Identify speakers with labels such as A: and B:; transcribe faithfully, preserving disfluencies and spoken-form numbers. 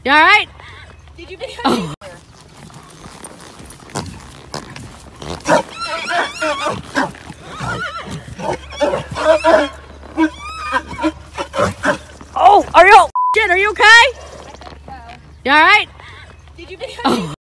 A: You all right?
B: Did you video
A: oh. Oh, are you? Shit, are you okay?
B: I think so.
A: You all right?
B: Did you video
A: oh.